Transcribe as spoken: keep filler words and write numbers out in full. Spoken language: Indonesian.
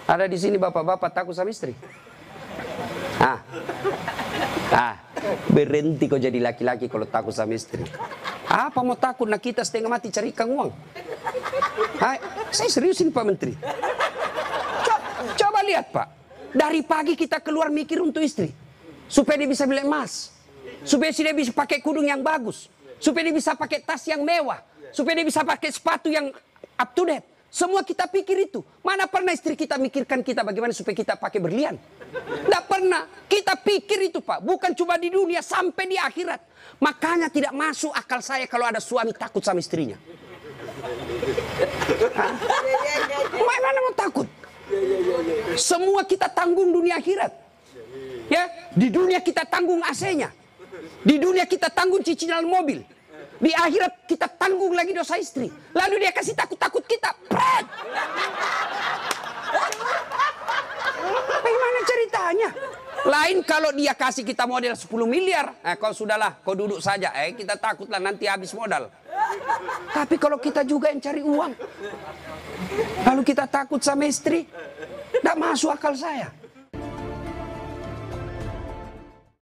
Ada di sini bapak-bapak takut sama istri? Ah, ah, berhenti kau jadi laki-laki kalau takut sama istri. Apa mau takut? Nah kita setengah mati cari ikan uang. Hai, saya seriusin Pak Menteri. Coba, coba lihat Pak. Dari pagi kita keluar mikir untuk istri. Supaya dia bisa beli emas. Supaya dia bisa pakai kudung yang bagus. Supaya dia bisa pakai tas yang mewah. Supaya dia bisa pakai sepatu yang up to date. Semua kita pikir itu. Mana pernah istri kita mikirkan kita bagaimana supaya kita pakai berlian? Tidak pernah. Kita pikir itu Pak. Bukan cuma di dunia, sampai di akhirat. Makanya tidak masuk akal saya kalau ada suami takut sama istrinya. Mana mau takut? Semua kita tanggung dunia akhirat. Ya, di dunia kita tanggung A C-nya. Di dunia kita tanggung cicilan mobil. Di akhirat kita tanggung lagi dosa istri. Lalu dia kasih takut-takut kita. Pret! Bagaimana ceritanya? Lain kalau dia kasih kita modal sepuluh miliar. Eh, kau sudahlah, kau duduk saja. Eh, kita takutlah nanti habis modal. Tapi kalau kita juga yang cari uang. Lalu kita takut sama istri. Tidak masuk akal saya.